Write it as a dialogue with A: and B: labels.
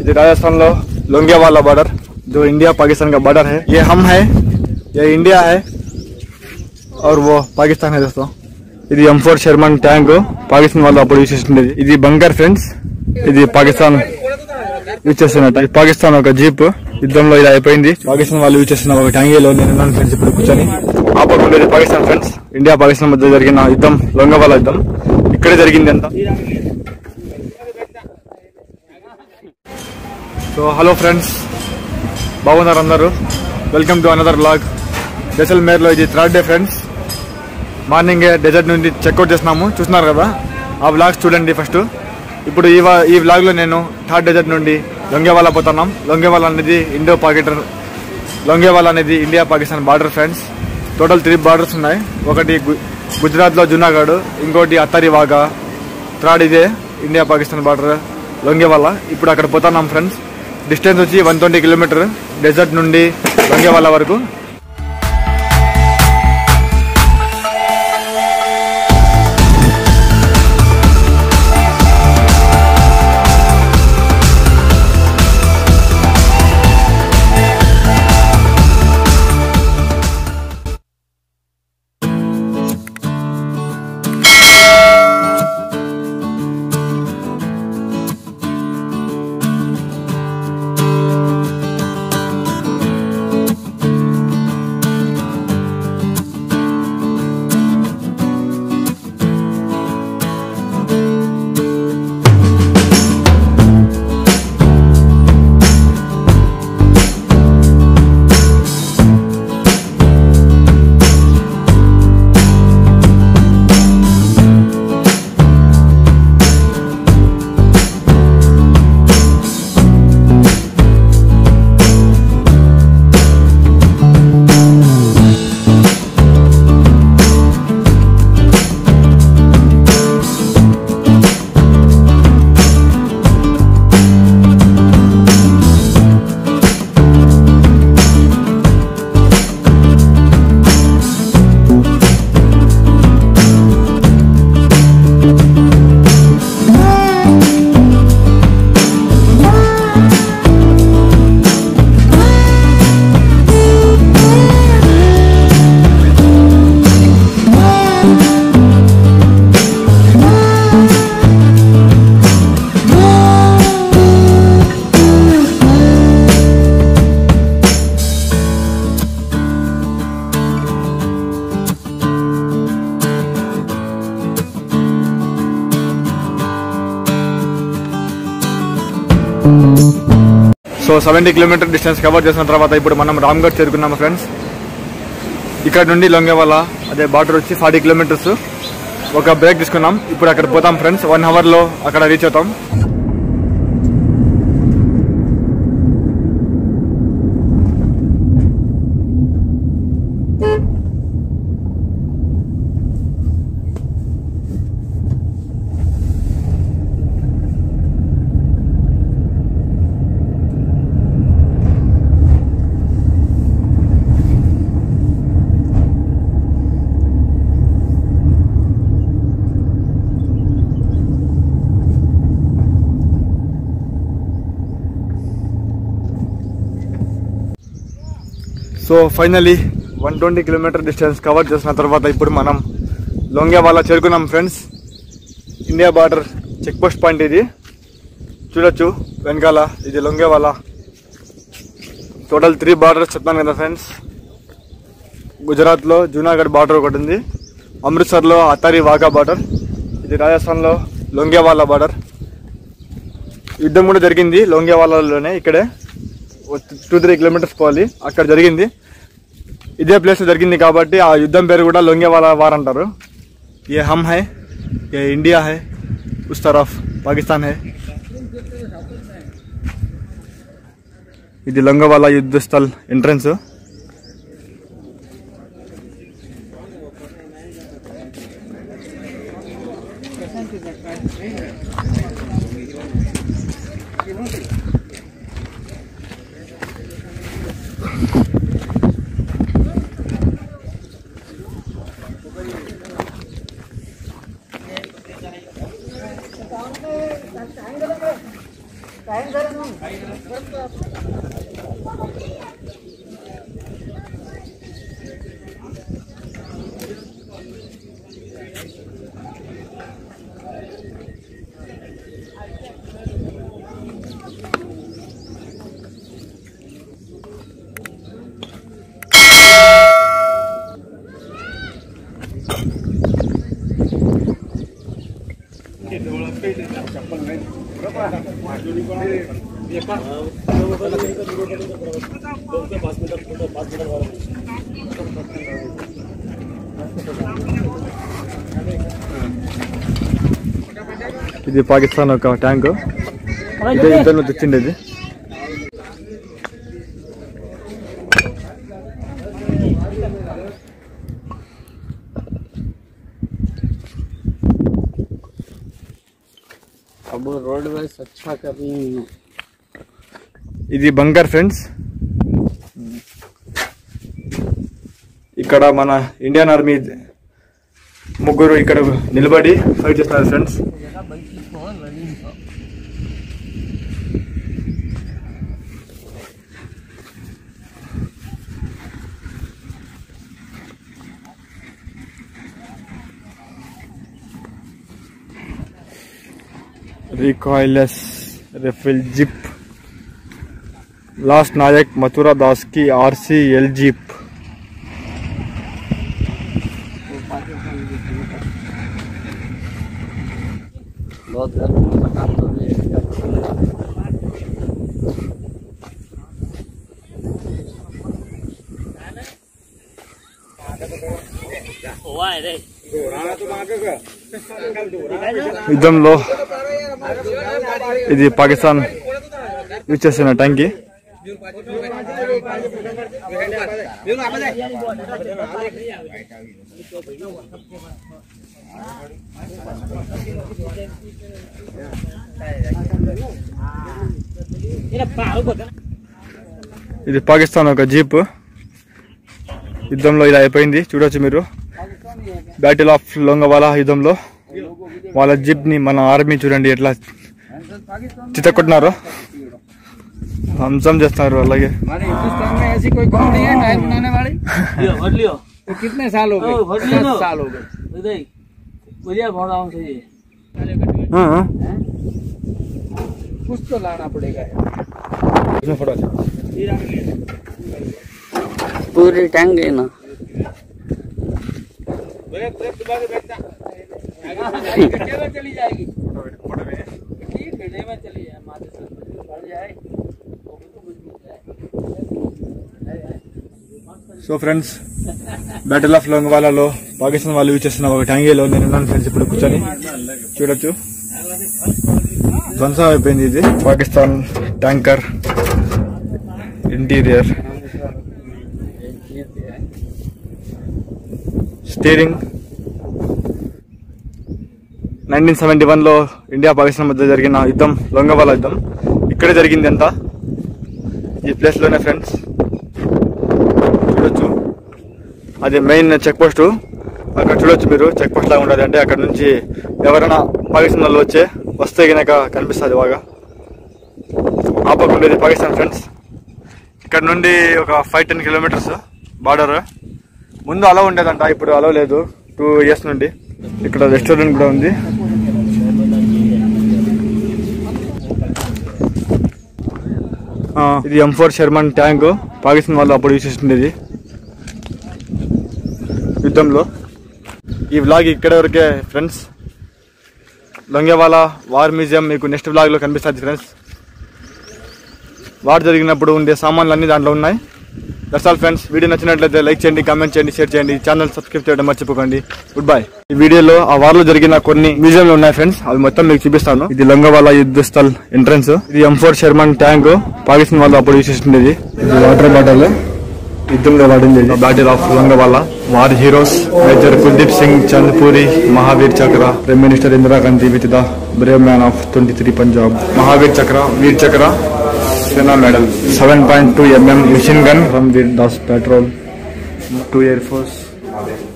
A: ఇది राजस्थान लो लोंगेवाला बॉर्डर जो इंडिया पाकिस्तान का बॉर्डर है। ये हम है, ये इंडिया है और वो पाकिस्तान है दोस्तों। ఇది M4 షెర్మన్ ట్యాంక్ పాకిస్తాన్ వాళ్ళు అప్పుడు యూజ్ చేస్తుండేది। ఇది బంకర్ ఫ్రెండ్స్, ఇది పాకిస్తాన్ యూజ్ చేస్తున్నట్టు। పాకిస్తాన్ ఒక జీప్ యుద్ధంలో ఇది అయిపోయింది, పాకిస్తాన్ వాళ్ళు యూజ్ చేస్తున్న ఒక ట్యాంగీలో నేను ఫ్రెండ్స్ ఇప్పుడు కూర్చొని ఆపకుండేది పాకిస్తాన్ ఫ్రెండ్స్। ఇండియా పాకిస్తాన్ మధ్య జరిగిన యుద్ధం లోంగేవాలా యుద్ధం ఇక్కడే జరిగింది అంతా। సో హలో ఫ్రెండ్స్, బాగున్నారు అందరూ? Welcome to another vlog. జైసల్మేర్లో ఇది 3rd day friends. Morning desert నుండి చెక్అవుట్ చేస్తున్నాము, చూస్తున్నారు కదా ఆ వ్లాగ్స్ చూడండి ఫస్ట్। ఇప్పుడు ఈ వ్లాగ్లో నేను 3rd డెజర్ట్ నుండి లోంగేవాలా పోతున్నాం। లోంగేవాలా అనేది India Pakistan border friends. Total 3 borders ఉన్నాయి, ఒకటి గుజరాత్లో జునాగఢ్, ఇంకోటి అత్తారి వాగా, 3rd ఇదే ఇండియా పాకిస్తాన్ బార్డర్ లోంగేవాలా। ఇప్పుడు అక్కడ పోతున్నాం ఫ్రెండ్స్। డిస్టెన్స్ వచ్చి 120 కిలోమీటర్ డెజర్ట్ నుండి లోంగేవాలా వరకు। సో 70 కిలోమీటర్ డిస్టెన్స్ కవర్ చేసిన తర్వాత ఇప్పుడు మనం రామ్గఢ్ చేరుకున్నాము ఫ్రెండ్స్। ఇక్కడ నుండి లోంగేవాలా అదే బార్డర్ వచ్చి 40 కిలోమీటర్స్। ఒక బ్రేక్ తీసుకున్నాం, ఇప్పుడు అక్కడ పోతాం ఫ్రెండ్స్। 1 అవర్లో అక్కడ రీచ్ అవుతాం। So finally 120 kilometre distance cover చేసిన తర్వాత ఇప్పుడు మనం లోంగేవాలా చేరుకున్నాం friends. India border check post point ఇది చూడొచ్చు వెనకాల, ఇది లోంగేవాలా। టోటల్ 3 బార్డర్స్ చెప్తాను కదా ఫ్రెండ్స్। గుజరాత్లో జునాగఢ్ బార్డర్ ఒకటి ఉంది, అమృత్సర్లో అత్తారి వాగా బార్డర్, ఇది రాజస్థాన్లో లోంగేవాలా బార్డర్। యుద్ధం కూడా జరిగింది లోంగేవాలాలోనే, ఇక్కడే 2-3 కిలోమీటర్స్ పోవాలి అక్కడ జరిగింది। ఇదే ప్లేస్ జరిగింది కాబట్టి ఆ యుద్ధం పేరు కూడా లోంగేవాలా వార్ అంటారు। ये हम है, ये इंडिया है, उस तरफ पाकिस्तान है। ఇది లోంగేవాలా యుద్ధ స్థల్ ఎంట్రన్స్।
B: टाइम
A: ఇది పాకిస్తాన్ ఒక ట్యాంక్ ఇదే యుద్ధంలో తెచ్చిండేది.
B: अब रोडवेज अच्छा कर रही है.
A: ఇది బంకర్ ఫ్రెండ్స్. ఇక్కడ మన ఇండియన్ ఆర్మీ ముగ్గురు ఇక్కడ నిలబడి ఫైట్ చేస్తున్నారు friends. Recoilless rifle jeep last Naik Mathura Das की RCL जीप.
B: बहुत गर्मी बता तो
A: యుద్ధంలో ఇది పాకిస్తాన్ యూజ్ చేసిన ట్యాంక్. ఇది పాకిస్తాన్ ఒక జీప్ యుద్ధంలో ఇలా అయిపోయింది. చూడొచ్చు మీరు బ్యాటిల్ ఆఫ్ లోంగవాలా యుద్ధంలో వాళ్ళ జీప్ ని మన ఆర్మీ చూడండి ఎట్లా చితకొట్టినారో, ధ్వంసం చేస్తున్నారు. అలాగే
B: हमारे हिंदुस्तान में ऐसी कोई कौन नहीं है टायर बनाने वाली. तो कितने साल हो गए? 10 साल हो गए. कुछ तो लाना पड़ेगा. पूरी टैंक है ना. चली जाएगी.
A: సో ఫ్రెండ్స్, బ్యాటిల్ ఆఫ్ లోంగవాలాలో పాకిస్తాన్ వాళ్ళు యూజ్ చేస్తున్న ఒక ట్యాంగీలో నేను ఉన్నాను ఫ్రెండ్స్. ఇప్పుడు కూర్చొని చూడొచ్చు ధ్వంసం అయిపోయింది. ఇది పాకిస్తాన్ ట్యాంకర్ ఇంటీరియర్, స్టీరింగ్. 1971లో ఇండియా పాకిస్తాన్ మధ్య జరిగిన యుద్ధం లోంగవాలా యుద్ధం ఇక్కడే జరిగింది అంతా, ఈ ప్లేస్ లోనే ఫ్రెండ్స్. చూడొచ్చు అది మెయిన్ చెక్ పోస్ట్. అక్కడ చూడొచ్చు మీరు చెక్ పోస్ట్ లాగా ఉంటుంది. అంటే అక్కడ నుంచి ఎవరైనా పాకిస్తాన్ వాళ్ళు వస్తే కనుక కనిపిస్తుంది బాగా. ఆపకుండేది పాకిస్తాన్ ఫ్రెండ్స్. ఇక్కడ నుండి ఒక 5-10 కిలోమీటర్స్ బార్డర్. ముందు అలవ్ ఉండేదంట, ఇప్పుడు అలవ్ లేదు 2 years నుండి. ఇక్కడ రెస్టారెంట్ కూడా ఉంది. ఇది M4 షెర్మన్ ట్యాంక్ పాకిస్తాన్ వాళ్ళు అప్పుడు యూజ్ చేస్తుండేది యుద్ధంలో. ఈ వ్లాగ్ ఇక్కడ వరకే ఫ్రెండ్స్. లోంగేవాలా వార్ మ్యూజియం మీకు నెక్స్ట్ వ్లాగ్లో కనిపిస్తుంది ఫ్రెండ్స్. వార్ జరిగినప్పుడు ఉండే సామాన్లు అన్నీ దాంట్లో ఉన్నాయి. That's all friends. వీడియో నచ్చినట్లయితే లైక్ చేయండి, కామెంట్ చేయండి, షేర్ చేయండి, ఛానల్ సబ్స్క్రైబ్ చేయడం మర్చిపోకండి. Goodbye. ఈ వీడియోలో ఆ వార్ లో జరిగిన కొన్ని మ్యూజియంలు ఉన్నాయి ఫ్రెండ్స్, అవి మొత్తం మీకు చూపిస్తాను. ఇది లోంగవాలా యుద్ధ స్థల్ ఎంట్రన్స్. ఇది M4 షెర్మన్ ట్యాంక్ పాకిస్తాన్ వాళ్ళు అప్పుడు యూజ్ చేస్తుండేది. ఇది వాటర్ బాటిల్ యుద్ధంలో వాడింది. Battle of Longewala. War heroes major Kuldeep Singh Chandpuri, Mahavir Chakra, prime minister Indira Gandhi with the brave man of 23 Punjab. Mahavir Chakra, Vir చక్ర, Sena medal, 7.2 mm machine gun from Veer Das Patrol, 2 Air Force.